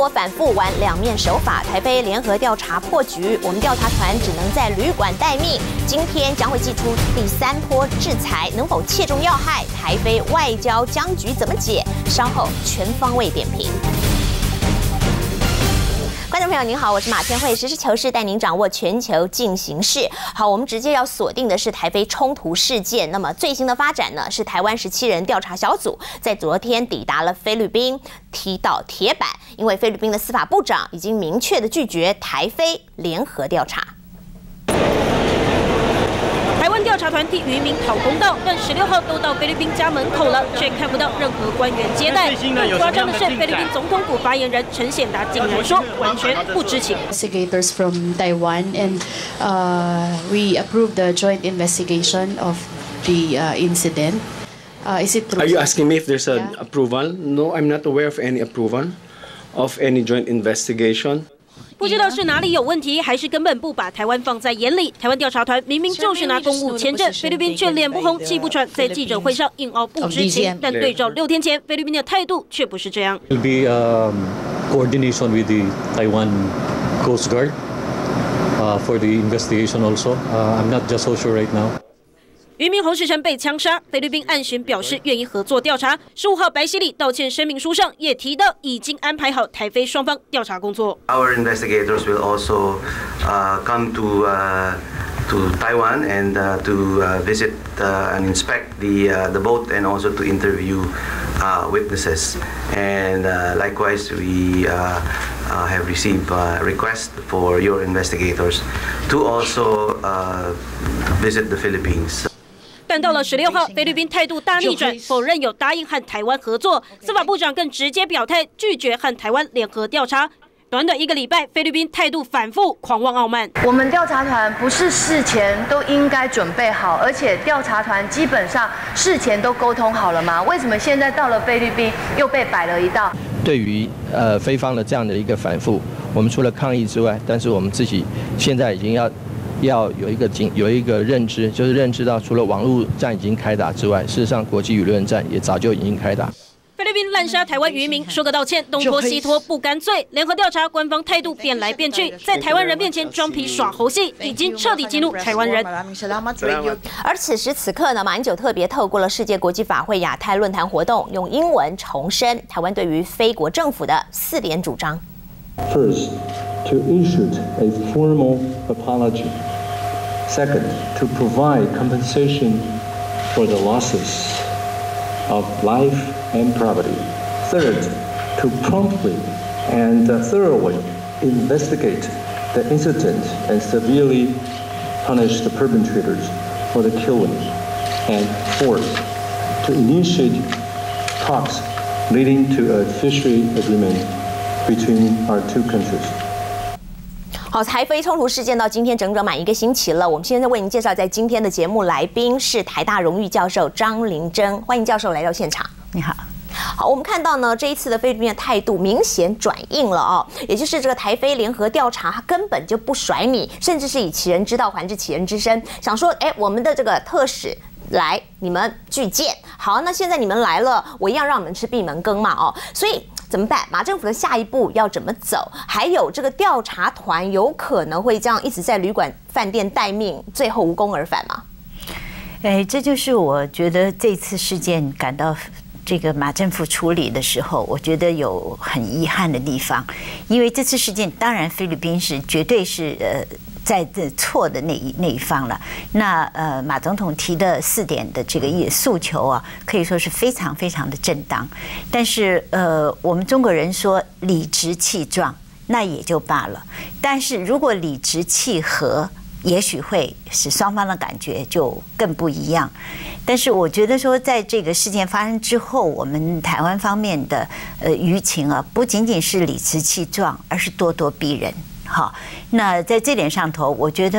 波反复玩两面手法，台菲联合调查破局，我们调查团只能在旅馆待命。今天将会祭出第3波制裁，能否切中要害？台菲外交僵局怎么解？稍后全方位点评。 观众朋友您好，我是马千惠，实事求是带您掌握全球进行式。好，我们直接要锁定的是台菲冲突事件。那么最新的发展呢，是台湾17人调查小组在昨天抵达了菲律宾，踢到铁板，因为菲律宾的司法部长已经明确的拒绝台菲联合调查。 台湾调查团替渔民讨公道，但16号都到菲律宾家门口了，却看不到任何官员接待。更夸张的是，菲律宾总统府发言人陈显达竟然说完全不知情。 Investigators from Taiwan, and we approved the joint investigation of the incident. Is it true? Are you asking me if there's an approval? No, I'm not aware of any approval of any joint investigation. 不知道是哪里有问题，还是根本不把台湾放在眼里。台湾调查团明明就是拿公务签证，菲律宾却脸不红气不喘，在记者会上硬凹不知情。但对照6天前，菲律宾的态度却不是这样。 Will be coordination with the Taiwan Coast Guard for the investigation also. I'm not just so sure right now. 渔民洪世成被枪杀，菲律宾岸巡表示愿意合作调查。15号白希礼道歉声明书上也提到，已经安排好台菲双方调查工作。 Our investigators will also come to Taiwan and to visit and inspect the boat and also to interview witnesses. And likewise, we have received requests for your investigators to also visit the Philippines. 但到了16号，菲律宾态度大逆转，否认有答应和台湾合作。司法部长更直接表态拒绝和台湾联合调查。短短1个礼拜，菲律宾态度反复，狂妄傲慢。 我们调查团不是事前都应该准备好，而且调查团基本上事前都沟通好了吗？为什么现在到了菲律宾又被摆了一道？ 对于菲方的这样的一个反复，我们除了抗议之外，但是我们自己现在已经要有一个认知，就是认知到除了网络战已经开打之外，事实上国际舆论战也早就已经开打。 菲律宾滥杀台湾渔民，说个道歉，东拖西拖不干脆。联合调查，官方态度变来变去，在台湾人面前装皮耍猴戏，已经彻底激怒台湾人。 而此时此刻呢，马英九特别透过了世界国际法会亚太论坛活动，用英文重申台湾对于菲国政府的4点主张。 First, to issue a formal apology. Second, to provide compensation for the losses of life and property. Third, to promptly and thoroughly investigate the incident and severely punish the perpetrators for the killing. And fourth, to initiate talks leading to a fishery agreement between our two countries. 好，台菲冲突事件到今天整整满1个星期了。我们现在为您介绍，在今天的节目来宾是台大荣誉教授张玲珍，欢迎教授来到现场。 你好。 好，我们看到呢，这一次的菲律宾的态度明显转硬了哦，也就是这个台菲联合调查，他根本就不甩你，甚至是以其人之道还治其人之身，想说，我们的这个特使来，你们拒见。好，那现在你们来了，我一样让你们吃闭门羹嘛哦，所以。怎么办？马政府的下一步要怎么走？还有这个调查团有可能会这样一直在旅馆、饭店待命，最后无功而返吗？ 这就是我觉得这次事件感到这个马政府处理的时候，我觉得有很遗憾的地方，因为这次事件当然菲律宾是绝对是在这错的那一方了。那马总统提的4点的这个诉求啊，可以说是非常非常的正当。但是我们中国人说理直气壮，那也就罢了。但是如果理直气和，也许会使双方的感觉就更不一样。但是我觉得说，在这个事件发生之后，我们台湾方面的舆情啊，不仅仅是理直气壮，而是咄咄逼人。好，那在这点上头，我觉得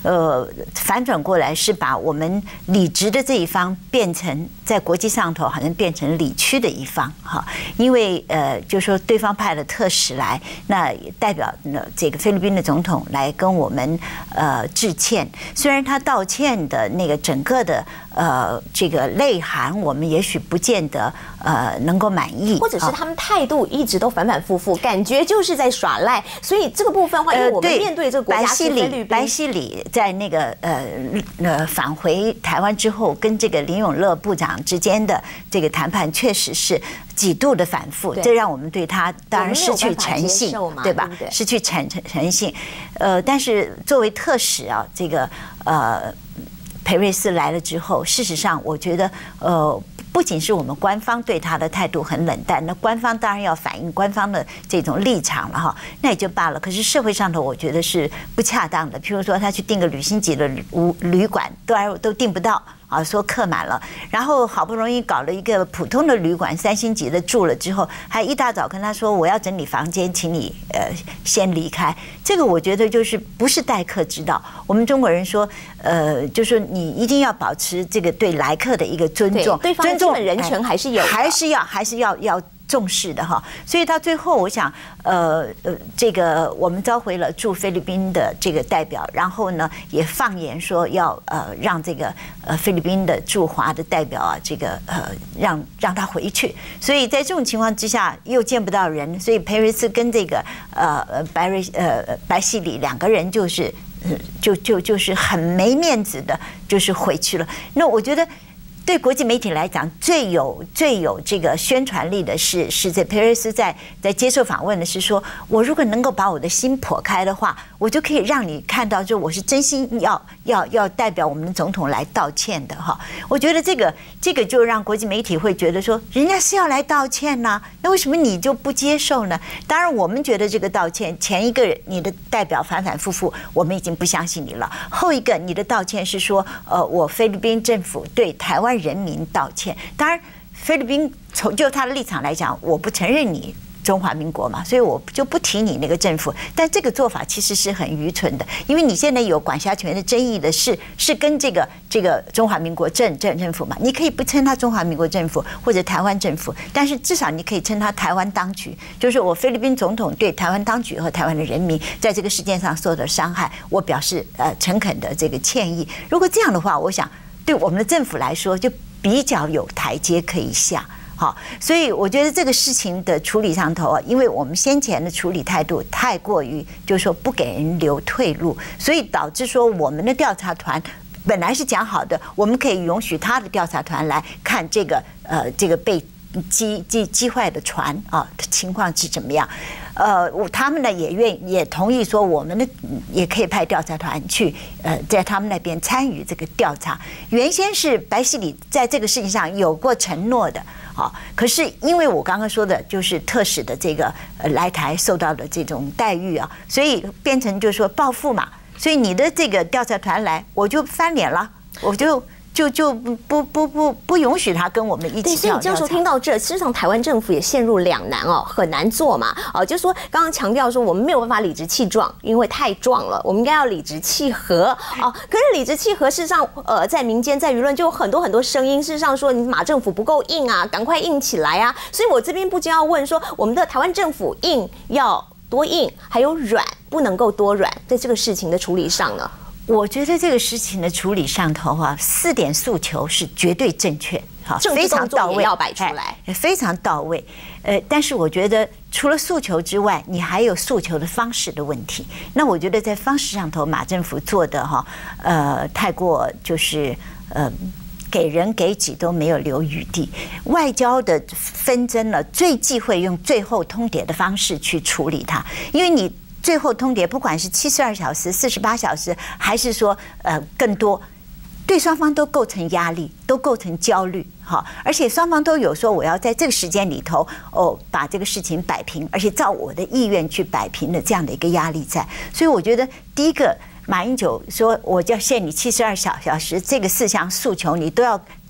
反转过来是把我们理直的这一方变成在国际上头好像变成理屈的一方哈，因为就说对方派了特使来，那代表这个菲律宾的总统来跟我们致歉，虽然他道歉的那个整个的这个内涵，我们也许不见得能够满意， 或者是他们态度一直都反反复复，感觉就是在耍赖，所以这个部分的话，因为我们面对这个国家是菲律宾， 白希礼在那个返回台湾之后，跟这个林永乐部长之间的这个谈判，确实是几度的反复，这让我们对他当然失去诚信，对吧？失去诚信。但是作为特使啊，这个裴瑞斯来了之后，事实上我觉得不仅是我们官方对他的态度很冷淡，那官方当然要反映官方的这种立场了哈，那也就罢了。可是社会上头，我觉得是不恰当的。譬如说，他去订个旅行级的旅馆，都订不到。啊，说客满了，然后好不容易搞了一个普通的旅馆，3星级的住了之后，还一大早跟他说我要整理房间，请你先离开。这个我觉得就是不是待客之道。我们中国人说，就是你一定要保持这个对来客的一个尊重， 对方的基本人权还是有， 还是要重视的哈。所以到最后，我想，这个我们召回了驻菲律宾的这个代表，然后呢也放言说要让这个菲律宾的驻华的代表啊，这个让他回去。所以在这种情况之下，又见不到人，所以裴瑞斯跟这个白希礼两个人就是很没面子的，就是回去了。那我觉得。对国际媒体来讲，最有这个宣传力的是在裴瑞斯在接受访问的是说，我如果能够把我的心剖开的话，我就可以让你看到，就我是真心要代表我们的总统来道歉的哈。我觉得这个就让国际媒体会觉得说，人家是要来道歉呐，那为什么你就不接受呢？当然，我们觉得这个道歉，前一个你的代表反反复复，我们已经不相信你了；后一个你的道歉是说，我菲律宾政府对台湾人民道歉。当然，菲律宾就他的立场来讲，我不承认你中华民国嘛，所以我就不提你那个政府。但这个做法其实是很愚蠢的，因为你现在有管辖权的争议的是跟这个中华民国政府嘛，你可以不称他中华民国政府或者台湾政府，但是至少你可以称他台湾当局，就是我菲律宾总统对台湾当局和台湾的人民在这个事件上受到伤害，我表示诚恳的这个歉意。如果这样的话，我想对我们的政府来说就比较有台阶可以下。好，所以我觉得这个事情的处理上头啊，因为我们先前的处理态度太过于就是说不给人留退路，所以导致说我们的调查团本来是讲好的，我们可以允许他的调查团来看这个被击坏的船啊情况是怎么样。他们呢也同意说，我们呢也可以派调查团去在他们那边参与这个调查。原先是白希礼在这个事情上有过承诺的，可是因为我刚刚说的就是特使的这个来台受到的这种待遇啊，所以变成就是说报复嘛。所以你的这个调查团来，我就翻脸了，我就不允许他跟我们一起。对， 所以教授听到这，事实上台湾政府也陷入两难哦，很难做嘛。就是说刚刚强调说我们没有办法理直气壮，因为太壮了，我们应该要理直气和可是理直气和，事实上在民间在舆论就有很多声音，事实上说你马政府不够硬啊，赶快硬起来啊。所以我这边不禁要问说，我们的台湾政府硬要多硬，还有软不能够多软，在这个事情的处理上呢？ 我觉得这个事情的处理上头4点诉求是绝对正确，非常到位， 要摆出来， 非常到位。但是我觉得除了诉求之外，你还有诉求的方式的问题。那我觉得在方式上头，马政府做的太过就是给人给己都没有留余地。外交的纷争呢，最忌讳用最后通牒的方式去处理它，因为你最后通牒，不管是72小时、48小时，还是说更多，对双方都构成压力，都构成焦虑。而且双方都有说我要在这个时间里头把这个事情摆平，而且照我的意愿去摆平的这样的一个压力在。所以我觉得第一个，马英九说我要限你72小时，这个4项诉求你都要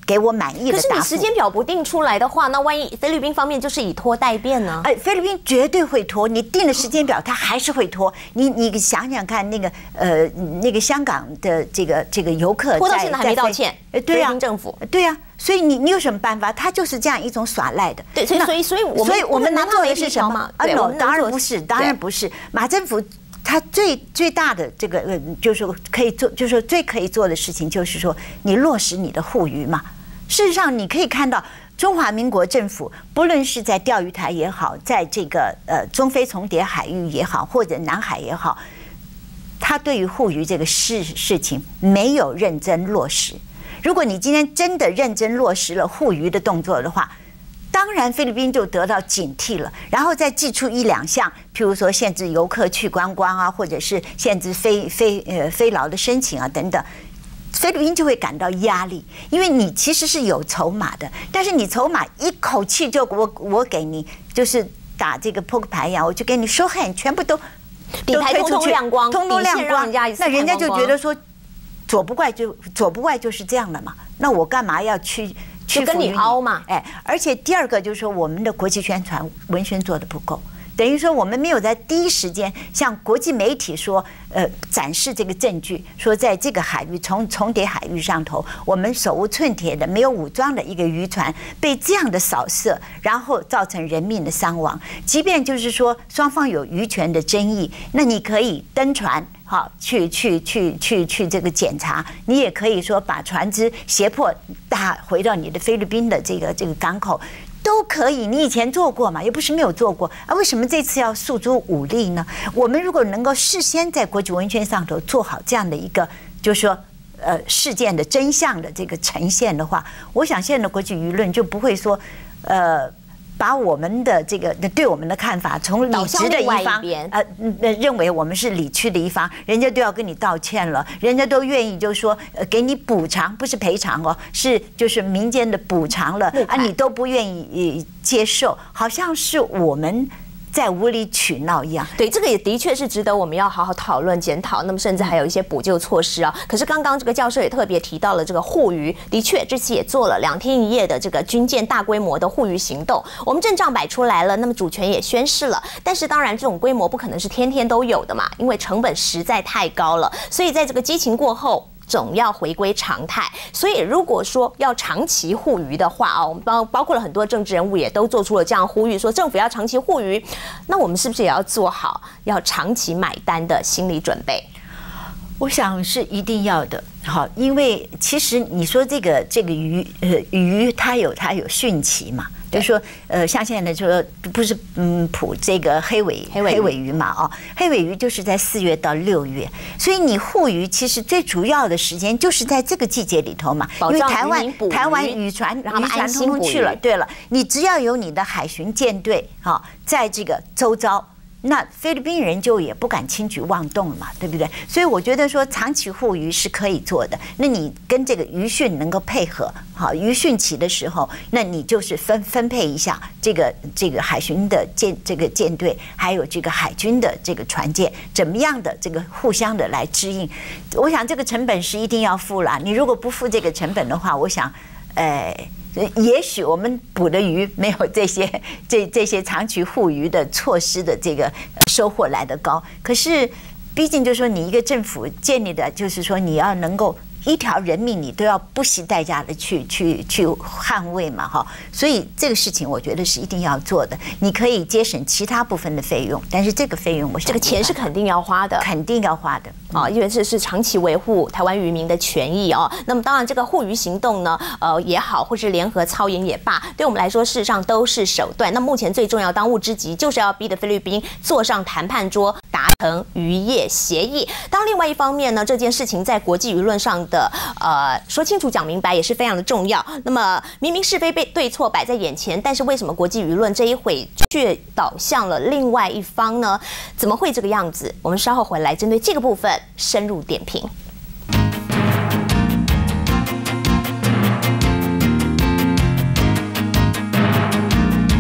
给我满意的答复。 可是你时间表不定出来的话，那万一菲律宾方面就是以拖代变呢？ 菲律宾绝对会拖，你定了时间表，他还是会拖。你想想看，那个香港的这个游客拖到现在还没道歉， 对呀， 菲律宾政府对呀。所以你有什么办法？他就是这样一种耍赖的。 对，所以我们能做的是什么 ？no， 当然不是，当然不是。马政府他最大的这个就是说可以做，就是说最可以做的事情，就是说你落实你的护渔嘛。事实上，你可以看到中华民国政府，不论是在钓鱼台也好，在这个中非重叠海域也好，或者南海也好，他对于护渔这个事情没有认真落实。如果你今天真的认真落实了护渔的动作的话，当然菲律宾就得到警惕了，然后再祭出1、2项，譬如说限制游客去观光啊，或者是限制非劳的申请啊等等，菲律宾就会感到压力，因为你其实是有筹码的，但是你筹码一口气就我给你，就是打这个扑克牌一样，我就给你收hand，全部都推出去， 通通亮光，那人家就觉得说左不怪就是这样了嘛，那我干嘛要去跟你凹嘛？ 而且第二个就是说，我们的国际宣传文宣做得不够，等于说我们没有在第一时间向国际媒体说，展示这个证据，说在这个海域重叠海域上头，我们手无寸铁的、没有武装的一个渔船被这样的扫射，然后造成人命的伤亡。即便就是说双方有渔权的争议，那你可以登船。好，去这个检查，你也可以说把船只胁迫回到你的菲律宾的这个港口，都可以。你以前做过嘛，也不是没有做过啊。为什么这次要诉诸武力呢？我们如果能够事先在国际文宣上头做好这样的一个，就是说事件的真相的这个呈现的话，我想现在的国际舆论就不会说把我们的这个对我们的看法从理直的一方认为我们是理屈的一方，人家都要跟你道歉了，人家都愿意就是说给你补偿，不是赔偿哦，是就是民间的补偿了啊，你都不愿意接受，好像是我们在无理取闹一样。 对，这个也的确是值得我们要好好讨论检讨，那么甚至还有一些补救措施啊。可是刚刚这个教授也特别提到了这个护渔，的确这次也做了2天1夜的这个军舰大规模的护渔行动，我们阵仗摆出来了，那么主权也宣示了，但是当然这种规模不可能是天天都有的嘛，因为成本实在太高了，所以在这个激情过后总要回归常态。所以如果说要长期护渔的话我们包括了很多政治人物也都做出了这样呼吁，说政府要长期护渔，那我们是不是也要做好要长期买单的心理准备？ 我想是一定要的。好，因为其实你说这个鱼它有汛期嘛，就是说像现在就说不是捕这个黑尾鱼嘛黑尾鱼就是在4月到6月，所以你护渔其实最主要的时间就是在这个季节里头嘛，因为台湾渔船通通去了，对了，你只要有你的海巡舰队在这个周遭。那菲律宾人就也不敢轻举妄动了嘛，对不对？所以我觉得说长期护渔是可以做的。那你跟这个渔汛能够配合，好，渔汛期的时候，那你就是分配一下这个海巡的舰队，还有这个海军的这个船舰，怎么样的这个互相的来支应。我想这个成本是一定要付了。你如果不付这个成本的话，我想，也许我们捕的鱼没有这些长期护渔的措施的这个收获来得高，可是毕竟就是说你一个政府建立的，就是说你要能够一条人命你都要不惜代价的去捍卫嘛所以这个事情我觉得是一定要做的。你可以节省其他部分的费用，但是这个费用我想这个钱是肯定要花的，因为这是长期维护台湾渔民的权益那么当然这个护渔行动呢也好，或是联合操演也罢，对我们来说事实上都是手段。那目前最重要当务之急就是要逼得菲律宾坐上谈判桌，达成渔业协议。当另外一方面呢，这件事情在国际舆论上的说清楚讲明白也是非常的重要。那么明明是非对错摆在眼前，但是为什么国际舆论这一回却导向了另外一方呢？怎么会这个样子？我们稍后回来针对这个部分深入点评。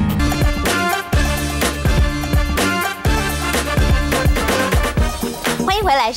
回来是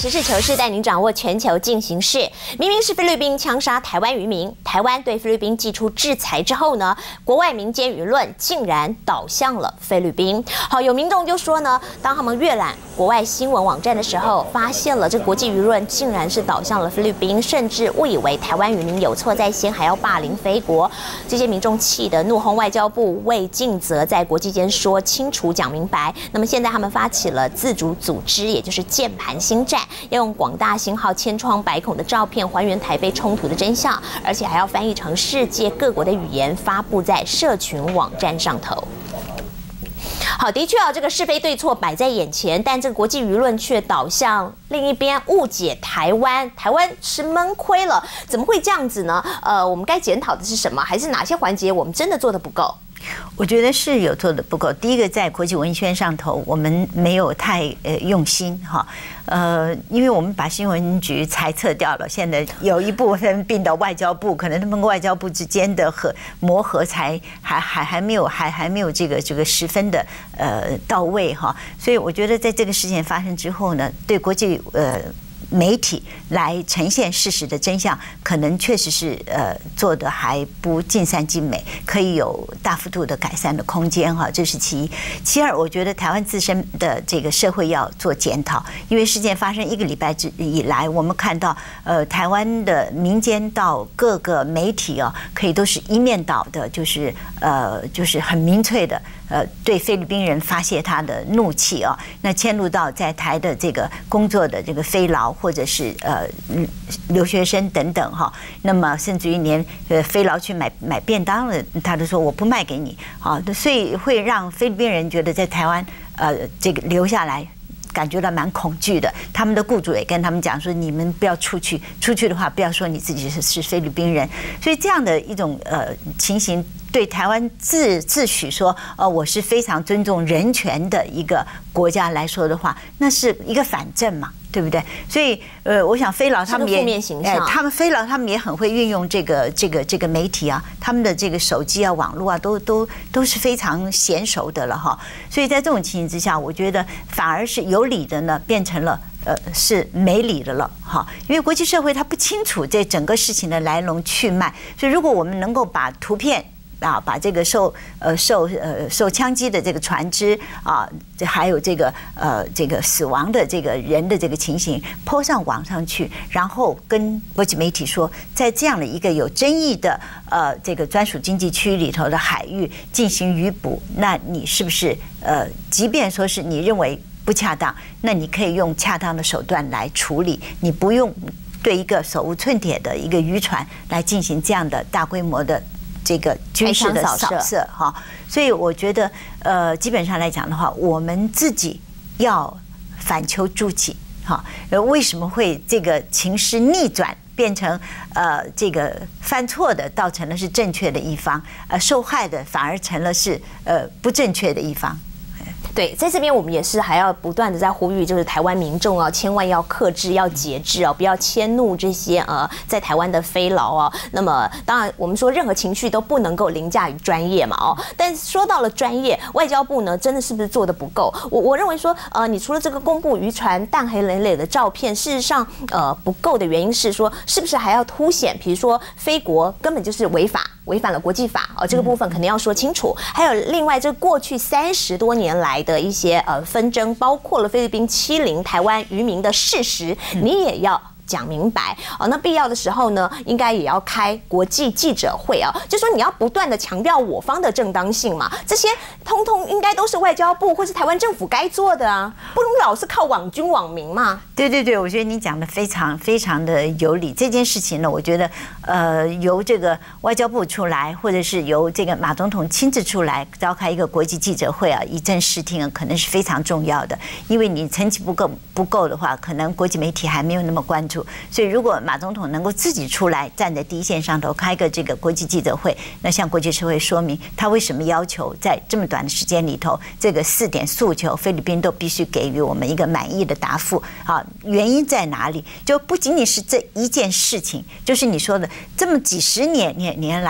实事求是带您掌握全球进行式。明明是菲律宾枪杀台湾渔民，台湾对菲律宾祭出制裁之后呢，国外民间舆论竟然倒向了菲律宾。好，有民众就说呢，当他们阅览国外新闻网站的时候，发现了这国际舆论竟然是倒向了菲律宾，甚至误以为台湾渔民有错在先，还要霸凌菲国。这些民众气得怒轰外交部，未尽责在国际间说清楚讲明白。那么现在他们发起了自主组织，也就是键盘新战，要用广大星号千疮百孔的照片还原台菲冲突的真相，而且还要翻译成世界各国的语言，发布在社群网站上头。好，的确啊，这个是非对错摆在眼前，但这个国际舆论却导向另一边，误解台湾，台湾吃闷亏了，怎么会这样子呢？我们该检讨的是什么？还是哪些环节我们真的做得不够？ 我觉得是有做的不够。第一个，在国际文宣上头，我们没有太用心哈。因为我们把新闻局裁撤掉了，现在有一部分并到外交部，可能他们外交部之间的磨合才还没有这个十分的到位哈。所以我觉得在这个事件发生之后呢，对国际媒体来呈现事实的真相，可能确实是做的还不尽善尽美，可以有大幅度的改善的空间哈，这是其一。其二，我觉得台湾自身的这个社会要做检讨，因为事件发生1个礼拜以来，我们看到台湾的民间到各个媒体啊，可以都是一面倒的，就是很民粹的。对菲律宾人发泄他的怒气啊，那迁入到在台的这个工作的这个菲劳或者是留学生等等哈，那么甚至于连菲劳去买便当了，他都说我不卖给你啊，所以会让菲律宾人觉得在台湾这个留下来。感觉到蛮恐惧的，他们的雇主也跟他们讲说，你们不要出去的话，不要说你自己是菲律宾人。所以这样的一种情形，对台湾自诩说我是非常尊重人权的一个国家来说的话，那是一个反证嘛。对不对？所以我想菲劳他们也菲劳他们也很会运用这个媒体啊，他们的这个手机啊、网络啊，都是非常娴熟的了哈。所以在这种情形之下，我觉得反而是有理的呢，变成了是没理的了哈。因为国际社会它不清楚这整个事情的来龙去脉，所以如果我们能够把图片。把这个受枪击的这个船只啊，还有这个死亡的这个人的这个情形抛上网上去，然后跟国际媒体说，在这样的一个有争议的这个专属经济区里头的海域进行渔捕，那你是不是即便说是你认为不恰当，那你可以用恰当的手段来处理，你不用对一个手无寸铁的一个渔船来进行这样的大规模的。这个军事的扫射哈，所以我觉得基本上来讲的话，我们自己要反求诸己哈。为什么会这个情势逆转，变成这个犯错的倒成了是正确的一方，受害的反而成了是不正确的一方。 对，在这边我们也是还要不断的在呼吁，就是台湾民众啊，千万要克制、要节制啊，不要迁怒这些在台湾的菲劳啊。那么当然，我们说任何情绪都不能够凌驾于专业嘛哦。但说到了专业，外交部呢，真的是不是做得不够？我认为说，你除了这个公布渔船弹痕累累的照片，事实上不够的原因是说，是不是还要凸显，比如说菲国根本就是违反了国际法哦，这个部分肯定要说清楚。还有另外，这过去30多年来的一些纷争，包括了菲律宾欺凌台湾渔民的事实，你也要讲明白哦。那必要的时候呢，应该也要开国际记者会啊，就说你要不断的强调我方的正当性嘛，这些通通应该都是外交部或是台湾政府该做的啊，不能老是靠网军网民嘛。 对，我觉得你讲的非常非常的有理。这件事情呢，我觉得由这个外交部出来，或者是由这个马总统亲自出来召开一个国际记者会啊，以正视听啊，可能是非常重要的。因为你层级不够的话，可能国际媒体还没有那么关注。所以，如果马总统能够自己出来站在第一线上头开个这个国际记者会，那向国际社会说明他为什么要求在这么短的时间里头，这个4点诉求，菲律宾都必须给予我们一个满意的答复啊。原因在哪里？就不仅仅是这一件事情，就是你说的这么几十年来啊，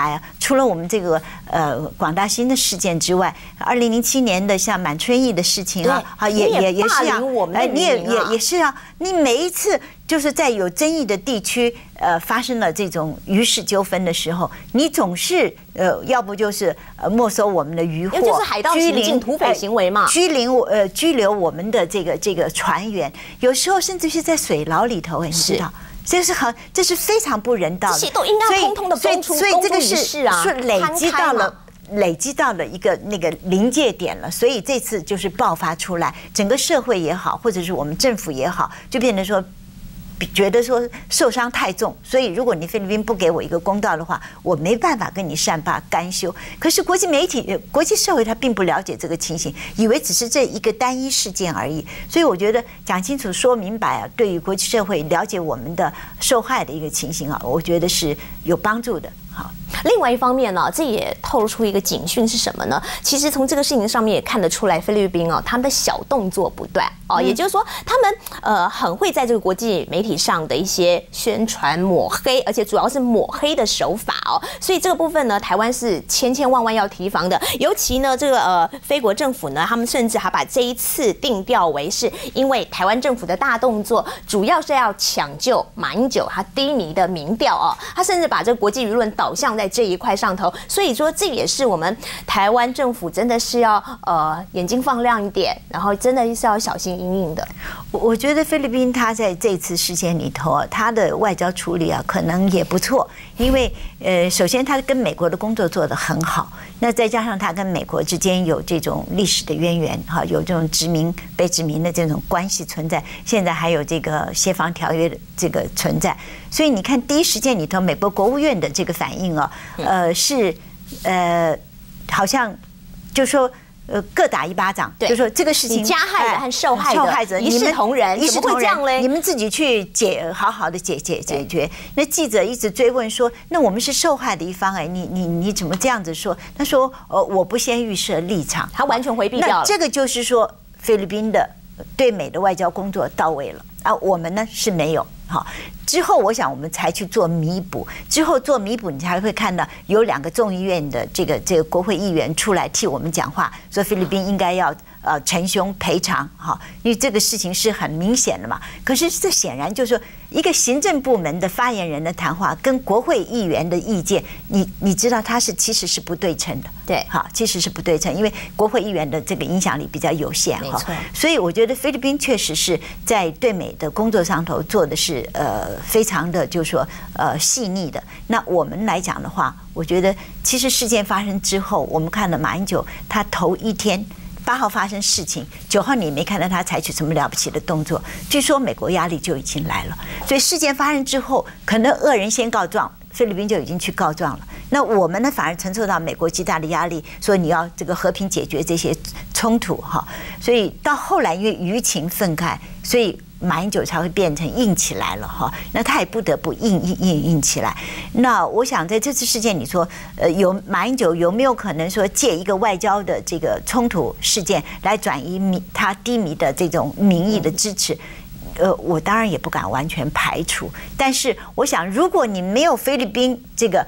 除了我们这个广大新的事件之外，2007年的像满春义的事情啊，也是啊，你也是啊，你每一次就是在有争议的地区发生了这种渔事纠纷的时候，你总是要不就是没收我们的渔获， 就是海盗行径、土匪行为嘛， 拘留我们的这个船员，有时候甚至是在水牢里头，你知道。这是非常不人道的， 这些都应该通通的公诸于世啊， 是累积到了一个那个临界点了，所以这次就是爆发出来，整个社会也好，或者是我们政府也好，就变成说。觉得说受伤太重，所以如果你菲律宾不给我一个公道的话，我没办法跟你善罢甘休。可是国际媒体、国际社会他并不了解这个情形，以为只是这一个单一事件而已。所以我觉得讲清楚、说明白啊，对于国际社会了解我们的受害的一个情形啊，我觉得是有帮助的。好， 另外一方面呢，这也透露出一个警讯是什么呢？其实从这个事情上面也看得出来，菲律宾他们的小动作不断也就是说，他们很会在这个国际媒体上的一些宣传抹黑，而且主要是抹黑的手法所以这个部分呢，台湾是千万要提防的。尤其呢，这个菲国政府呢，他们甚至还把这一次定调为是因为台湾政府的大动作，主要是要抢救马英九他低迷的民调他甚至把这个国际舆论导向在这一块上头，所以说这也是我们台湾政府真的是要眼睛放亮一点，然后真的是要小心因应的。 我觉得菲律宾他在这次事件里头他的外交处理可能也不错，因为首先他跟美国的工作做得很好，那再加上他跟美国之间有这种历史的渊源有这种被殖民的这种关系存在，现在还有这个协防条约的这个存在，所以你看第一时间里头美国国务院的这个反应是好像就说各打一巴掌，就说这个事情加害者和受害者一视同仁，怎么会这样嘞？ 你们自己去好好的解决。那记者一直追问说，那我们是受害的一方你怎么这样子说？他说我不先预设立场， 他完全回避掉了。 这个就是说菲律宾的对美的外交工作到位了我们呢是没有。好，之后我想我们才去做弥补，你才会看到有2个众议院的这个国会议员出来替我们讲话，说菲律宾应该要陈凶赔偿因为这个事情是很明显的嘛。可是这显然就是说一个行政部门的发言人的谈话跟国会议员的意见，你知道它其实是不对称的， 对， 其实是不对称，因为国会议员的这个影响力比较有限所以我觉得菲律宾确实是在对美的工作上头做的是非常的就是说细腻的。那我们来讲的话，我觉得其实事件发生之后，我们看了马英九他头一天8号发生事情，9号你没看到他采取什么了不起的动作，据说美国压力就已经来了，所以事件发生之后，可能恶人先告状，菲律宾就已经去告状了。那我们呢，反而承受到美国极大的压力，说你要这个和平解决这些冲突所以到后来因为舆情愤慨，所以马英九才会变成硬起来了那他也不得不硬起来。那我想在这次事件，你说马英九有没有可能说借一个外交的这个冲突事件来转移他低迷的这种民意的支持？我当然也不敢完全排除，但是我想，如果你没有菲律宾这个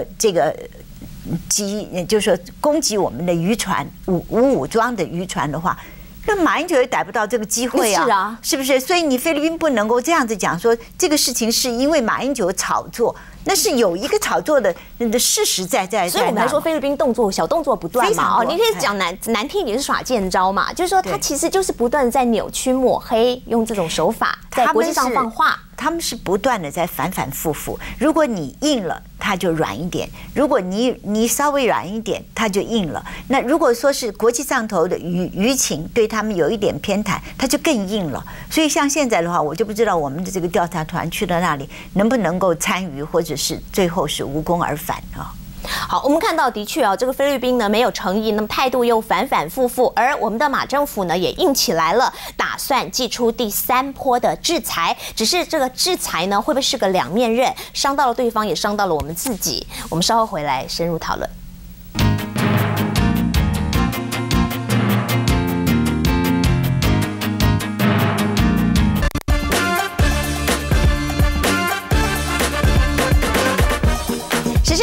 就是说攻击我们的渔船无武装的渔船的话，那马英九也逮不到这个机会是不是？所以你菲律宾不能够这样子讲说这个事情是因为马英九炒作，那是有一个炒作的事实在。 所以我们来说菲律宾小动作不断嘛你可以讲难听一点是耍贱招嘛，就是说他其实就是不断的在扭曲抹黑，用这种手法在国际上放话。 他们是不断的在反复。如果你硬了，它就软一点；如果你稍微软一点，它就硬了。那如果说是国际上头的舆情对他们有一点偏袒，它就更硬了。所以像现在的话，我就不知道我们的这个调查团去到那里能不能够参与，或者是最后是无功而返好，我们看到的确这个菲律宾呢没有诚意，那么态度又反复，而我们的马政府呢也硬起来了，打算祭出第3波的制裁。只是这个制裁呢会不会是个两面刃，伤到了对方，也伤到了我们自己？我们稍后回来深入讨论。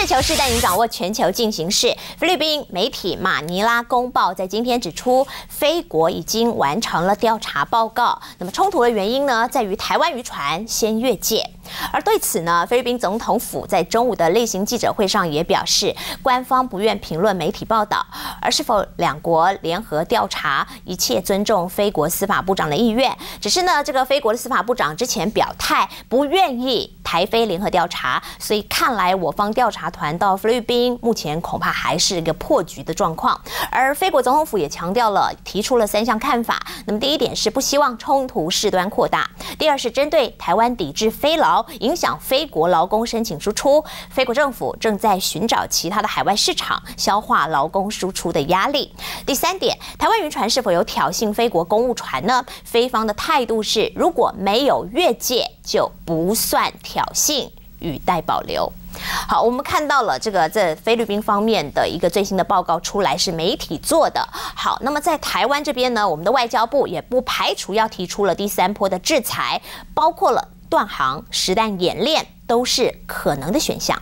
全球视带您掌握全球进行式。菲律宾媒体马尼拉公报在今天指出，菲国已经完成了调查报告。那么冲突的原因呢，在于台湾渔船先越界。而对此呢，菲律宾总统府在中午的例行记者会上也表示，官方不愿评论媒体报道，而是否两国联合调查，一切尊重菲国司法部长的意愿。只是呢，这个菲国的司法部长之前表态不愿意台菲联合调查，所以看来我方调查团到菲律宾目前恐怕还是一个破局的状况。而菲国总统府也强调了，提出了3项看法。那么第一点是不希望冲突事端扩大，第二是针对台湾抵制菲劳影响菲国劳工申请输出，菲国政府正在寻找其他的海外市场，消化劳工输出的压力。第三点，台湾渔船是否有挑衅菲国公务船呢？菲方的态度是，如果没有越界，就不算挑衅，语带保留。好，我们看到了这菲律宾方面的一个最新的报告出来，是媒体做的。好，那么在台湾这边呢，我们的外交部也不排除要提出了第3波的制裁，包括了断航、实弹演练，都是可能的选项。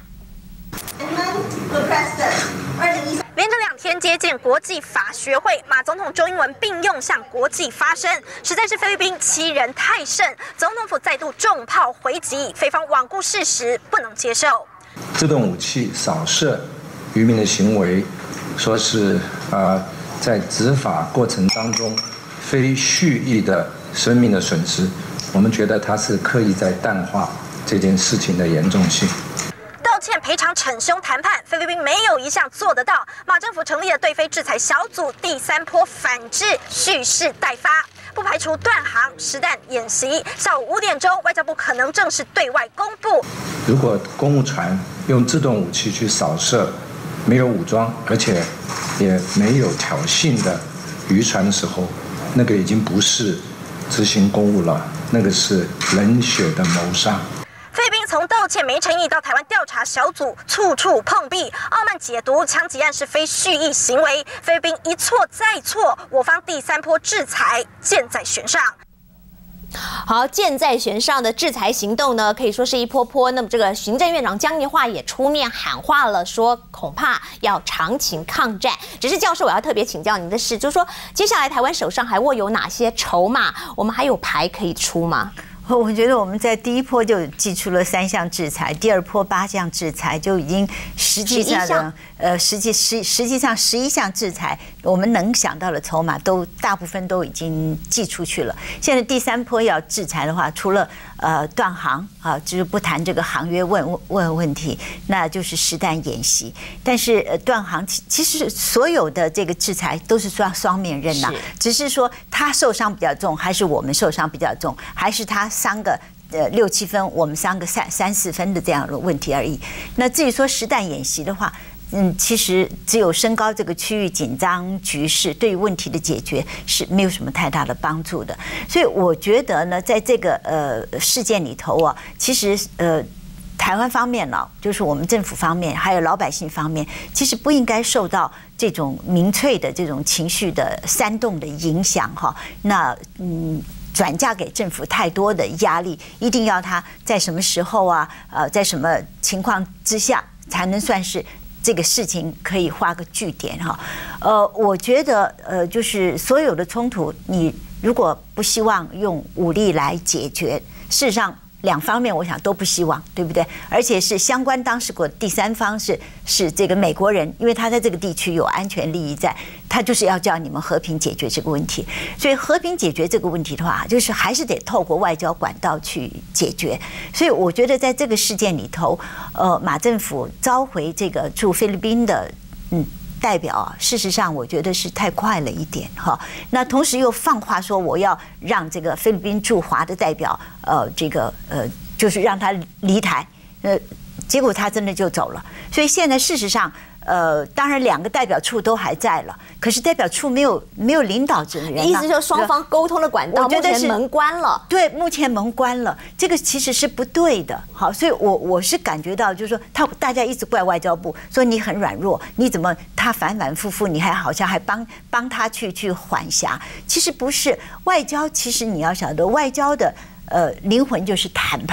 连着2天接见国际法学会，马总统周英文并用向国际发声，实在是菲律宾欺人太甚。总统府再度重炮回击，菲方罔顾事实，不能接受。 自动武器扫射渔民的行为，说是在执法过程当中非蓄意的生命的损失，我们觉得他是刻意在淡化这件事情的严重性。 道歉、赔偿、惩凶谈判，菲律宾没有一项做得到。马政府成立了对菲制裁小组，第3波反制蓄势待发，不排除断航、实弹演习。下午5点钟，外交部可能正式对外公布。 如果公务船用自动武器去扫射没有武装，而且也没有挑衅的渔船的时候，那个已经不是执行公务了，那个是冷血的谋杀。 菲律宾从道歉没诚意到台湾调查小组处处碰壁，傲慢解读枪击案是非蓄意行为，菲律宾一错再错，我方第3波制裁箭在弦上。 好，箭在弦上的制裁行动呢，可以说是一波波。那么这个行政院长江宜桦也出面喊话了，说恐怕要长期抗战。只是教授，我要特别请教您的是，就是说接下来台湾手上还握有哪些筹码？我们还有牌可以出吗？ 我觉得我们在第1波就祭出了3项制裁，第2波8项制裁就已经实际上的实际上11项制裁，我们能想到的筹码大部分都已经寄出去了。现在第3波要制裁的话，除了断航啊，就是不谈这个航约问题，那就是实弹演习。但是断航其实所有的这个制裁都是双面刃呐，只是说他受伤比较重，还是我们受伤比较重，还是他3个6、7分，我们3个3、4分的这样的问题而已。那至于说实弹演习的话，其实只有升高这个区域紧张局势，对于问题的解决是没有什么太大的帮助的。所以我觉得呢，在这个事件里头啊，其实台湾方面呢，就是我们政府方面，还有老百姓方面，其实不应该受到这种民粹的这种情绪的煽动的影响哈。那转嫁给政府太多的压力，一定要他在什么时候啊，在什么情况之下才能算是这个事情可以画个句点哈。我觉得就是所有的冲突，你如果不希望用武力来解决，事实上2方面我想都不希望，对不对？而且是相关当事国第3方是这个美国人，因为他在这个地区有安全利益在，他就是要叫你们和平解决这个问题。所以和平解决这个问题的话，就是还是得透过外交管道去解决。所以我觉得在这个事件里头，马政府召回这个驻菲律宾的代表啊，事实上我觉得是太快了一点哈。那同时又放话说我要让这个菲律宾驻华的代表就是让他离台，结果他真的就走了。所以现在事实上当然2个代表处都还在了，可是代表处没有领导者人， 意思就是双方沟通的管道目前门关了。 对，目前门关了，这个其实是不对的。好，所以我是感觉到，就是说大家一直怪外交部，说你很软弱，你怎么他反反复复，你还好像还帮他去缓颊，其实不是。外交其实你要晓得，外交的灵魂就是谈判。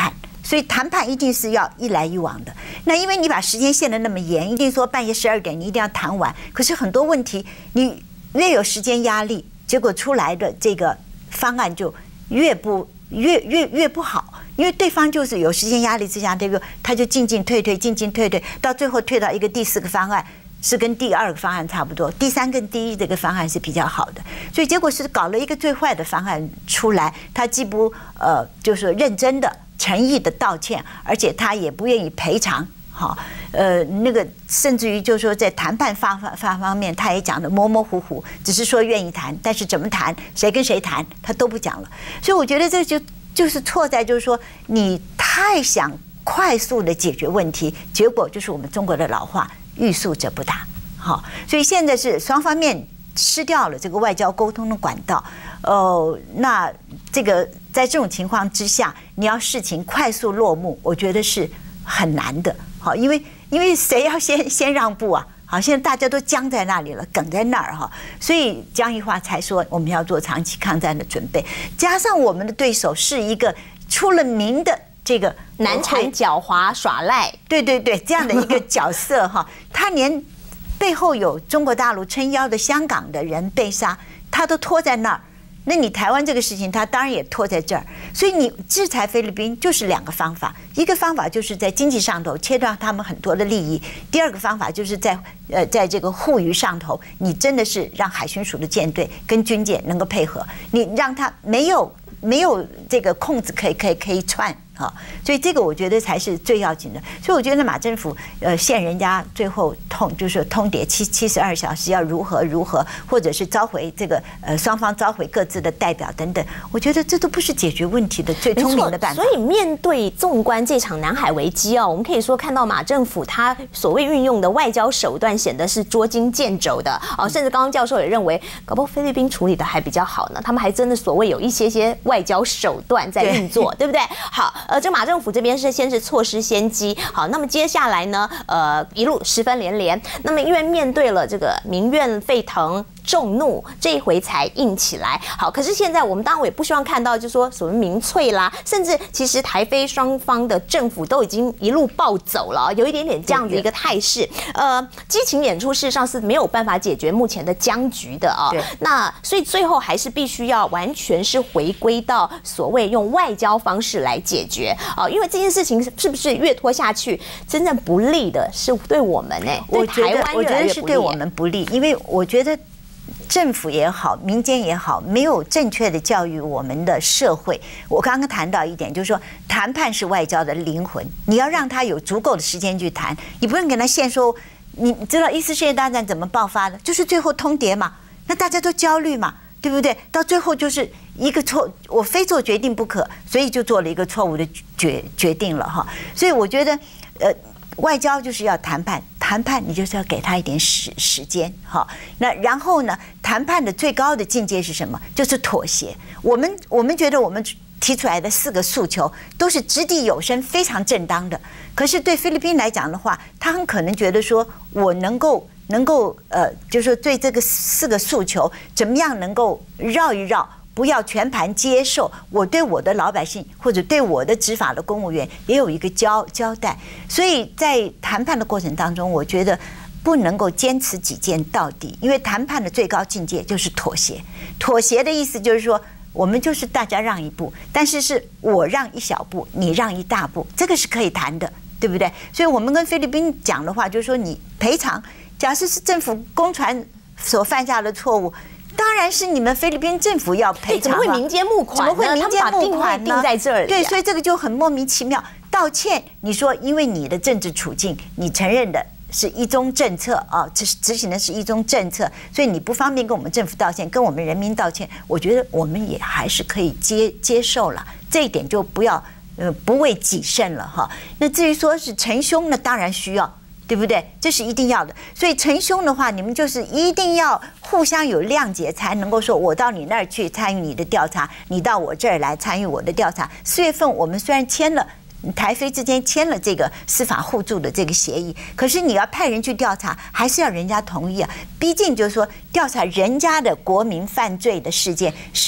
所以谈判一定是要一来一往的。那因为你把时间限得那么严，一定说半夜12点你一定要谈完。可是很多问题，你越有时间压力，结果出来的这个方案就越不好。因为对方就是有时间压力之下，对不对？他就进进退退，到最后退到一个第4个方案是跟第2个方案差不多，第3跟第1这个方案是比较好的，所以结果是搞了一个最坏的方案出来。他既不就是认真的、诚意的道歉，而且他也不愿意赔偿。好，那个甚至于就是说在谈判方面，他也讲的模模糊糊，只是说愿意谈，但是怎么谈、谁跟谁谈，他都不讲了。所以我觉得这就是错在就是说你太想快速的解决问题，结果就是我们中国的老话欲速则不达。好，所以现在是双方面失掉了这个外交沟通的管道。那这个在这种情况之下，你要事情快速落幕，我觉得是很难的。好，因为谁要先让步啊？好，现在大家都僵在那里了，梗在那儿哈，所以江宜樺才说我们要做长期抗战的准备。加上我们的对手是一个出了名的这个难缠、狡猾、耍赖， 对，这样的一个角色哈，他连背后有中国大陆撑腰的香港的人被杀，他都拖在那儿。那你台湾这个事情，他当然也拖在这儿，所以你制裁菲律宾就是2个方法，一个方法就是在经济上头切断他们很多的利益，第2个方法就是在这个护渔上头，你真的是让海巡署的舰队跟军舰能够配合，你让他没有这个空子可以窜。好，所以这个我觉得才是最要紧的。所以我觉得马政府限人家最后就是通牒72小时要如何，或者是召回这个双方召回各自的代表等等，我觉得这都不是解决问题的最聪明的办法。 所以面对纵观这场南海危机我们可以说看到马政府他所谓运用的外交手段显得是捉襟见肘的甚至刚刚教授也认为，搞不好菲律宾处理的还比较好呢，他们还真的所谓有一些外交手段在运作，对不对？好。这马政府这边先是错失先机，好，那么接下来呢，一路失分连连。那么因为面对了这个民怨沸腾、众怒，这一回才硬起来。好，可是现在我们当然也不希望看到，就是说什么民粹啦，甚至其实台菲双方的政府都已经一路暴走了，有一点点这样的一个态势。激情演出事实上是没有办法解决目前的僵局的那所以最后还是必须要完全是回归到所谓用外交方式来解决。因为这件事情是不是越拖下去，真正不利的是对我们对台湾我觉得是对我们不利，因为我觉得政府也好，民间也好，没有正确的教育我们的社会。我刚刚谈到一点，就是说谈判是外交的灵魂，你要让他有足够的时间去谈，你不能给他限说，你知道1次世界大战怎么爆发的，就是最后通牒嘛，那大家都焦虑嘛，对不对？到最后就是一个我非做决定不可，所以就做了一个错误的决定了哈。所以我觉得外交就是要谈判，谈判你就是要给他一点时间哈。那然后呢，谈判的最高的境界是什么？就是妥协。我们觉得我们提出来的4个诉求都是掷地有声，非常正当的。可是对菲律宾来讲的话，他很可能觉得说我能够就是说对这个4个诉求怎么样能够绕一绕，不要全盘接受，我对我的老百姓或者对我的执法的公务员也有一个交代。所以在谈判的过程当中，我觉得不能够坚持己见到底，因为谈判的最高境界就是妥协。妥协的意思就是说，我们就是大家让一步，但是是我让一小步，你让一大步，这个是可以谈的，对不对？所以我们跟菲律宾讲的话，就是说你赔偿，假设是政府公船所犯下的错误，当然是你们菲律宾政府要赔偿。 怎么会民间募款呢？ 怎么会民间募款呢？ 定在这里。 对，所以这个就很莫名其妙。道歉，你说因为你的政治处境，你承认的是一中政策执行的是一中政策，所以你不方便跟我们政府道歉，跟我们人民道歉，我觉得我们也还是可以接受了。这一点就不要不为己甚了哈。那至于说是成凶，那当然需要。对不对？这是一定要的。所以成凶的话，你们就是一定要互相有谅解，才能够说我到你那儿去参与你的调查，你到我这儿来参与我的调查。4月份我们虽然签了台菲之间签了这个司法互助的这个协议，可是你要派人去调查，还是要人家同意啊。毕竟就是说，调查人家的国民犯罪的事件是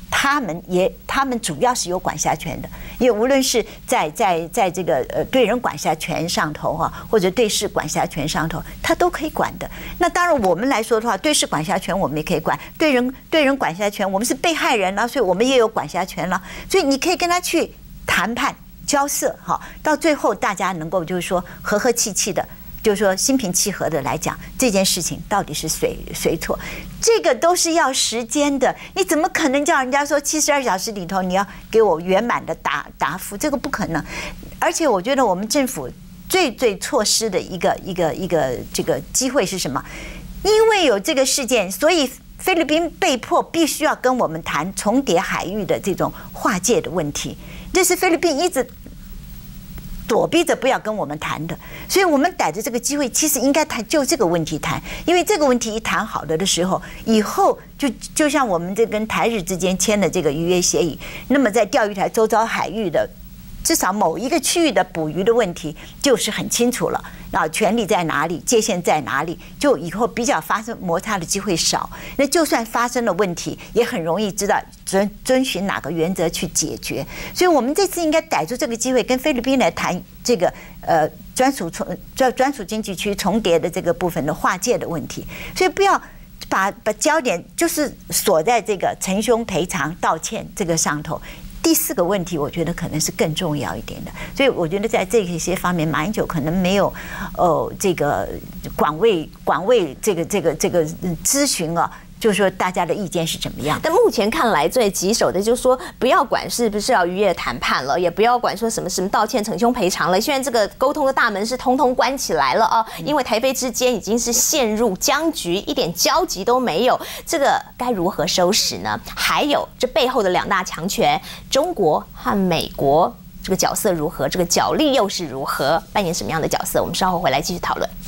他们主要是有管辖权的，因为无论是在这个对人管辖权上头哈，或者对事管辖权上头，他都可以管的。那当然我们来说的话，对事管辖权我们也可以管，对人管辖权，我们是被害人了，所以我们也有管辖权了。所以你可以跟他去谈判交涉哈，到最后大家能够就是说和和气气的。就是说心平气和的来讲这件事情到底是谁错，这个都是要时间的。你怎么可能叫人家说72小时里头你要给我圆满的答复？这个不可能。而且我觉得我们政府最错失的一个这个机会是什么？因为有这个事件，所以菲律宾被迫必须要跟我们谈重叠海域的这种划界的问题，这是菲律宾一直躲避着不要跟我们谈的，所以我们逮着这个机会，其实应该谈就这个问题谈，因为这个问题一谈好了的时候，以后就像我们这跟台日之间签的这个渔业协议，那么在钓鱼台周遭海域的至少某一个区域的捕鱼的问题就是很清楚了，那权利在哪里，界限在哪里，就以后比较发生摩擦的机会少。那就算发生了问题，也很容易知道遵循哪个原则去解决。所以我们这次应该逮住这个机会，跟菲律宾来谈这个专属经济区重叠的这个部分的划界的问题。所以不要把焦点就是锁在这个陈凶赔偿道歉这个上头。第4个问题，我觉得可能是更重要一点的，所以我觉得在这些方面，马英九可能没有这个广为这个咨询啊。就是说大家的意见是怎么样？ 但目前看来最棘手的就是说，不要管是不是要渔业谈判了，也不要管说什么道歉、惩凶赔偿了。现在这个沟通的大门是通通关起来了啊！因为台菲之间已经是陷入僵局，一点交集都没有。这个该如何收拾呢？还有这背后的2大强权，中国和美国，这个角色如何？这个角力又是如何？扮演什么样的角色？我们稍后回来继续讨论。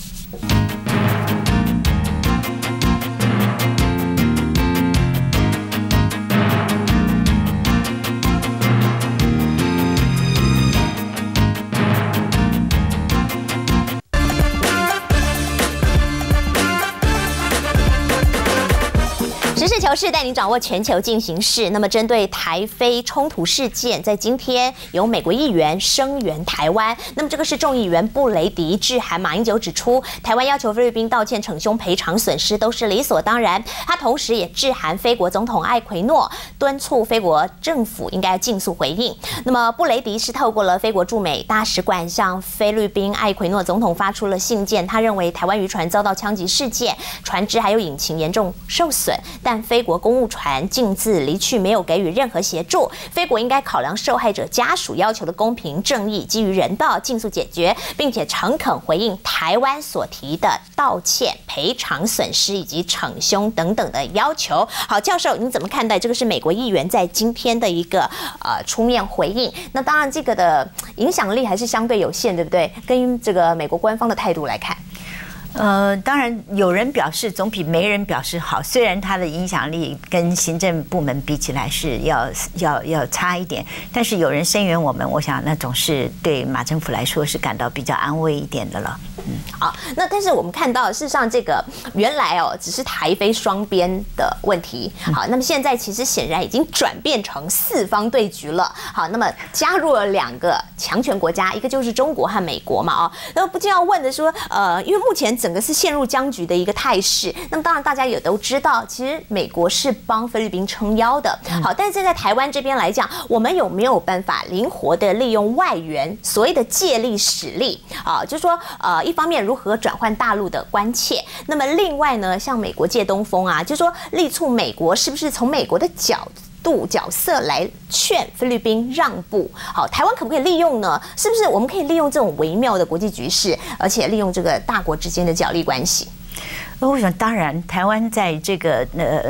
实事求是，带您掌握全球进行式。那么，针对台菲冲突事件，在今天有美国议员声援台湾。那么，这个是众议员布雷迪致函马英九，指出台湾要求菲律宾道歉、惩凶、赔偿损失都是理所当然。他同时也致函菲国总统艾奎诺，敦促菲国政府应该尽速回应。那么，布雷迪是透过了菲国驻美大使馆向菲律宾艾奎诺总统发出了信件。他认为台湾渔船遭到枪击事件，船只还有引擎严重受损，但菲国公务船径自离去，没有给予任何协助。菲国应该考量受害者家属要求的公平正义，基于人道尽速解决，并且诚恳回应台湾所提的道歉、赔偿损失以及惩凶等等的要求。好，教授，你怎么看待这个是美国议员在今天的一个出面回应？那当然，这个的影响力还是相对有限，对不对？跟这个美国官方的态度来看。 当然有人表示总比没人表示好，虽然他的影响力跟行政部门比起来是要差一点，但是有人声援我们，我想那总是对马政府来说是感到比较安慰一点的了。 好，那但是我们看到，事实上这个原来只是台菲双边的问题。好，那么现在其实显然已经转变成4方对局了。好，那么加入了2个强权国家，一个就是中国和美国嘛。那么不禁要问的说，因为目前整个是陷入僵局的一个态势。那么当然大家也都知道，其实美国是帮菲律宾撑腰的。好，但是在台湾这边来讲，我们有没有办法灵活的利用外援，所谓的借力使力啊？就是说一方面如何转换大陆的关切，那么另外呢，像美国借东风啊，就是说力促美国是不是从美国的角色来劝菲律宾让步？好，台湾可不可以利用呢？是不是我们可以利用这种微妙的国际局势，而且利用这个大国之间的角力关系？ 我想，当然，台湾在这个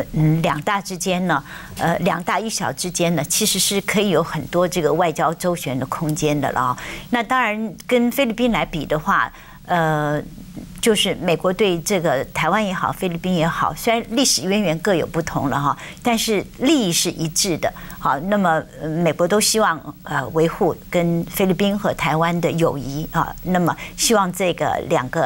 2大之间呢，2大1小之间呢，其实是可以有很多这个外交周旋的空间的了。那当然，跟菲律宾来比的话，就是美国对这个台湾也好，菲律宾也好，虽然历史渊源各有不同了但是利益是一致的。好，那么美国都希望维护跟菲律宾和台湾的友谊啊，那么希望这个2个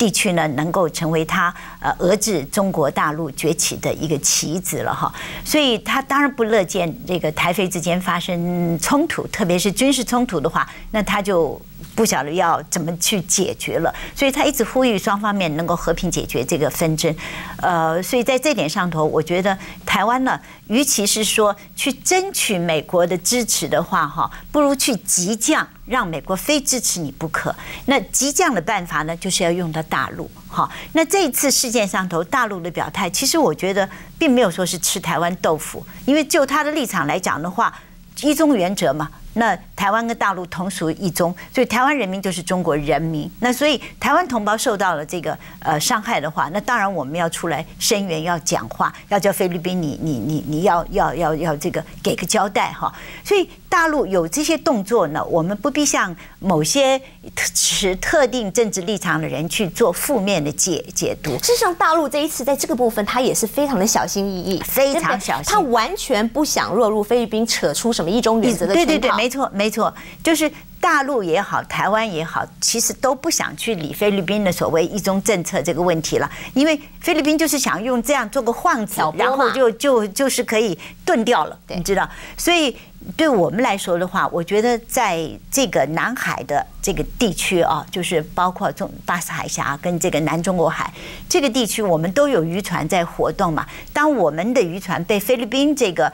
地区呢，能够成为他遏制中国大陆崛起的一个棋子了哈。所以他当然不乐见这个台菲之间发生冲突，特别是军事冲突的话，那他就不晓得要怎么去解决了。所以他一直呼吁双方面能够和平解决这个纷争。所以在这点上头，我觉得台湾呢，与其是说去争取美国的支持的话，哈，不如去激将，让美国非支持你不可。那激将的办法呢，就是要用到大陆。好，那这一次事件上头，大陆的表态，其实我觉得并没有说是吃台湾豆腐，因为就他的立场来讲的话，一中原则嘛。那台湾跟大陆同属一中，所以台湾人民就是中国人民。那所以台湾同胞受到了这个伤害的话，那当然我们要出来声援，要讲话，要叫菲律宾你要这个给个交代哈。所以大陆有这些动作呢，我们不必向某些持特定政治立场的人去做负面的解读。 事实上，大陆这一次在这个部分，他也是非常的小心翼翼， 非常小心， 他完全不想落入菲律宾扯出什么一中原则的圈套。 对对对。没错，就是大陆也好，台湾也好，其实都不想去理菲律宾的所谓一中政策这个问题了，因为菲律宾就是想用这样做个幌子，然后就是可以顿掉了，你知道，所以。对我们来说的话，我觉得在这个南海的这个地区啊，就是包括巴士海峡跟这个南中国海这个地区，我们都有渔船在活动嘛。当我们的渔船被菲律宾这个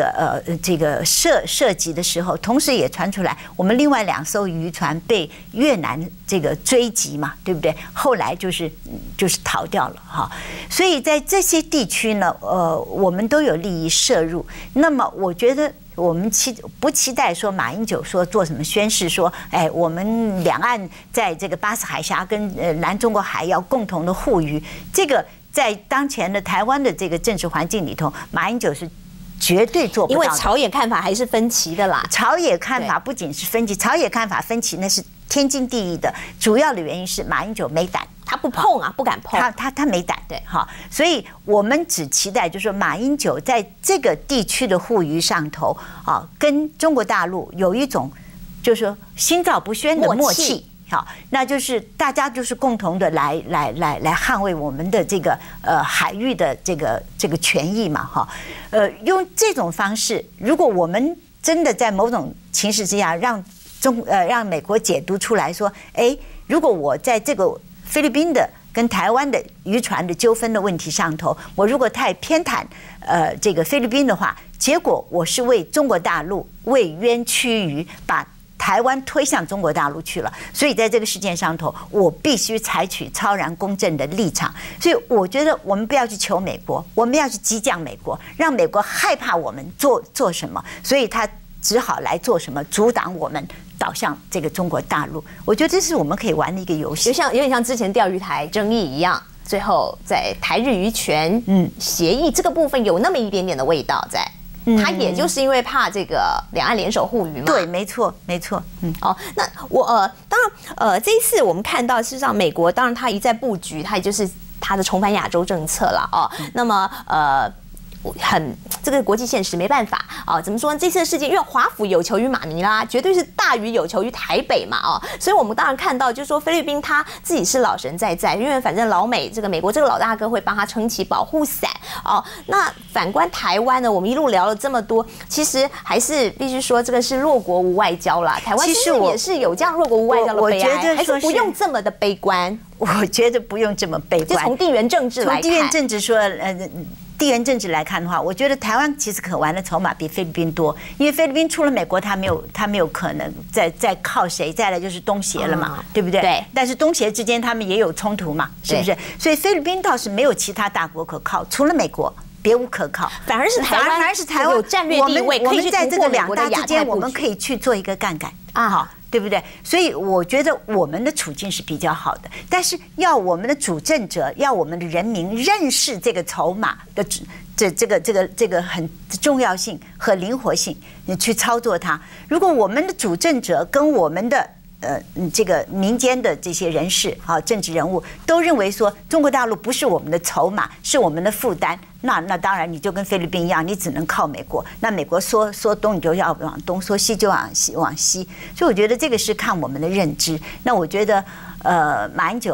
涉及的时候，同时也传出来，我们另外2艘渔船被越南这个追击嘛，对不对？后来就是逃掉了哈。所以在这些地区呢，我们都有利益摄入。那么我觉得。我们不期待说马英九说做什么宣誓说，哎，我们两岸在这个巴士海峡跟南中国海要共同的护渔。这个在当前的台湾的这个政治环境里头，马英九是绝对做不到的。 因为朝野看法还是分歧的啦。 朝野看法不仅是分歧，朝野看法分歧那是天经地义的。主要的原因是马英九没胆。 他不碰啊，不敢碰。 他没胆，对，好，所以我们只期待就是说马英九在这个地区的护渔上头啊，跟中国大陆有一种就是说心照不宣的默契，好，那就是大家就是共同的来捍卫我们的这个海域的这个权益嘛，哈，用这种方式，如果我们真的在某种情势之下让美国解读出来说，哎，如果我在这个菲律宾的跟台湾的渔船的纠纷的问题上头，我如果太偏袒这个菲律宾的话，结果我是为中国大陆为冤屈鱼，把台湾推向中国大陆去了。所以在这个事件上头，我必须采取超然公正的立场。所以我觉得我们不要去求美国，我们要去激将美国，让美国害怕我们做什么，所以他只好来做什么，阻挡我们导向这个中国大陆。我觉得这是我们可以玩的一个游戏， 有点像之前钓鱼台争议一样，最后在台日渔权协议这个部分有那么一点点的味道在。他也就是因为怕这个两岸联手护渔嘛。 对，没错。 哦，那我当然这一次我们看到，事实上美国当然他一再布局，他也就是他的重返亚洲政策了哦。那么这个国际现实没办法啊，怎么说呢？这次的事件，因为华府有求于马尼拉，绝对是大于有求于台北嘛，哦，所以我们当然看到，就是说菲律宾他自己是老神在在，因为反正老美美国这个老大哥会帮他撑起保护伞哦。那反观台湾呢，我们一路聊了这么多，其实还是必须说这个是弱国无外交啦。台湾其实也是有这样弱国无外交的悲哀，还是不用这么的悲观。 我觉得不用这么悲观。 就从地缘政治来看， 从地缘政治说，地缘政治来看的话，我觉得台湾其实可玩的筹码比菲律宾多，因为菲律宾除了美国，他没有可能再靠谁，再来就是东协了嘛，对不对？ 对。 但是东协之间他们也有冲突嘛，是不是？所以菲律宾倒是没有其他大国可靠，除了美国。别无可靠， 反而是台湾有战略地位， 我们在这个两大之间，我们可以去做一个杠杆啊，好，对不对？所以我觉得我们的处境是比较好的，但是要我们的主政者，要我们的人民认识这个筹码的这个很重要性和灵活性，你去操作它。如果我们的主政者跟我们的这个民间的这些人士啊，政治人物都认为说中国大陆不是我们的筹码，是我们的负担。那当然你就跟菲律宾一样，你只能靠美国。那美国说东你就要往东，说西就往西。所以我觉得这个是看我们的认知。那我觉得马英九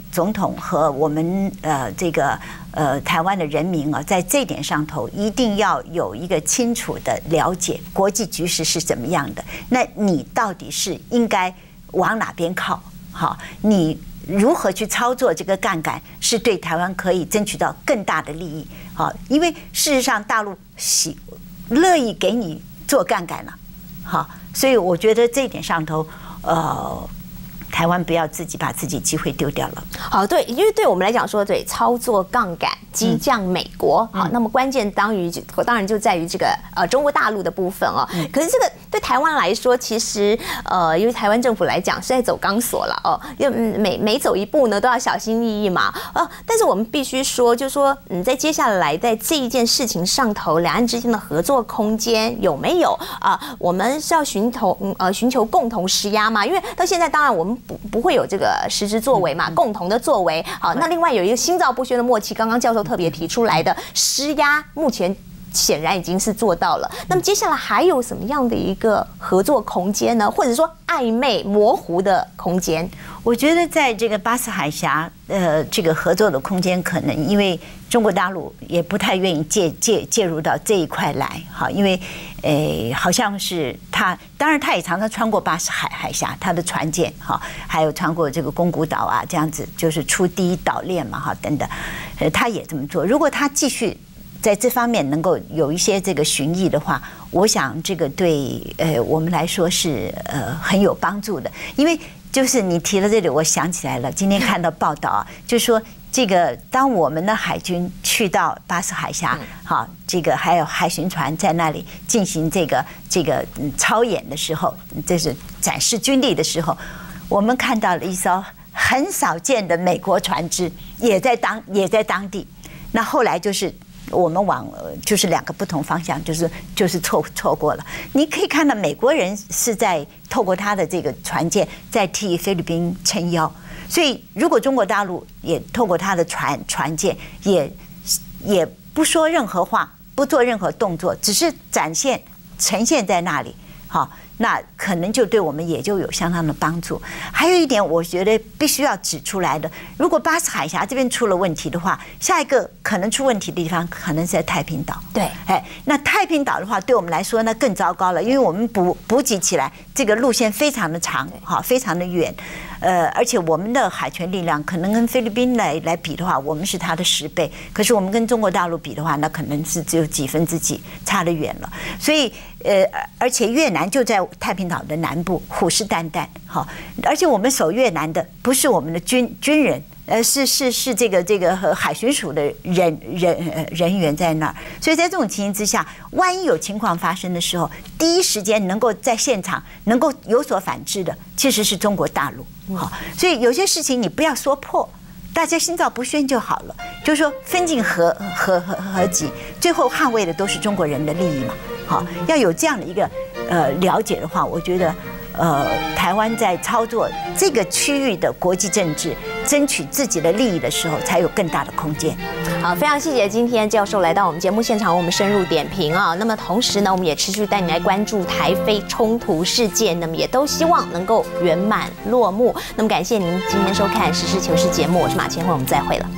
总统和我们这个台湾的人民啊，在这点上头一定要有一个清楚的了解，国际局势是怎么样的。那你到底是应该往哪边靠？好，你如何去操作这个杠杆，是对台湾可以争取到更大的利益。好，因为事实上大陆乐意给你做杠杆了。好，所以我觉得这一点上头，台湾不要自己把自己机会丢掉了。 好，对，因为对我们来讲说，对操作杠杆激将美国，好，那么关键当然就在于这个中国大陆的部分哦。可是这个对台湾来说，其实因为台湾政府来讲是在走钢索了哦，因为每走一步呢都要小心翼翼嘛。但是我们必须说，就是说在接下来在这一件事情上头，两岸之间的合作空间有没有我们是要寻求共同施压嘛？因为到现在当然我们不会有这个实质作为嘛，共同的作为。好，那另外有一个心照不宣的默契，刚刚教授特别提出来的施压，目前显然已经是做到了。那么接下来还有什么样的一个合作空间呢？或者说暧昧模糊的空间？ 我觉得在这个巴士海峡这个合作的空间，可能因为中国大陆也不太愿意介入到这一块来，好，因为好像是当然他也常常穿过巴士海峡，他的船舰哈，还有穿过这个宫古岛啊，这样子就是出第一岛链嘛哈等等，他也这么做。如果他继续在这方面能够有一些这个巡弋的话，我想这个对我们来说是很有帮助的。因为就是你提了这里，我想起来了，今天看到报道啊，就是说这个当我们的海军去到巴士海峡，好，这个还有海巡船在那里进行这个操演的时候，这是展示军力的时候，我们看到了一艘很少见的美国船只也在当地。那后来就是我们就是两个不同方向，就是错过了。你可以看到美国人是在透过他的这个船舰在替菲律宾撑腰，所以如果中国大陆也透过他的船舰也不说任何话，不做任何动作，只是呈现在那里，好，那可能就对我们也就有相当的帮助。还有一点，我觉得必须要指出来的，如果巴士海峡这边出了问题的话，下一个可能出问题的地方可能是在太平岛。 对， 那太平岛的话，对我们来说那更糟糕了，因为我们补给起来这个路线非常的长，好，非常的远。而且我们的海权力量可能跟菲律宾来比的话，我们是它的10倍，可是我们跟中国大陆比的话，那可能是只有几分之几，差得远了。所以而且越南就在太平岛的南部，虎视眈眈，好，而且我们守越南的不是我们的军人。是这个海巡署的人员在那儿，所以在这种情形之下，万一有情况发生的时候，第一时间能够在现场能够有所反制的，其实是中国大陆。好，所以有些事情你不要说破，大家心照不宣就好了。就是说分进合集，最后捍卫的都是中国人的利益嘛。好，要有这样的一个了解的话，我觉得。台湾在操作这个区域的国际政治，争取自己的利益的时候，才有更大的空间。 好，非常谢谢今天教授来到我们节目现场，我们深入点评啊。那么同时呢，我们也持续带你来关注台菲冲突事件，那么也都希望能够圆满落幕。那么感谢您今天收看《实事求是》节目，我是马千惠，我们再会了。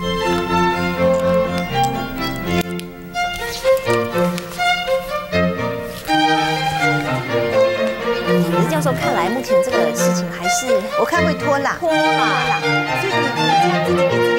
教授看来，目前这个事情还是我看会拖拉， 所以你这样自己给自己。